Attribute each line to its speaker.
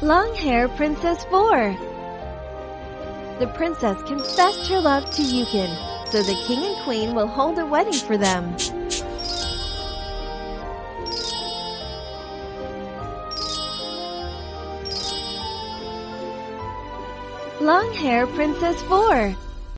Speaker 1: Long-Hair Princess 4. The princess confessed her love to Yukin, so the king and queen will hold a wedding for them. Long-Hair Princess 4.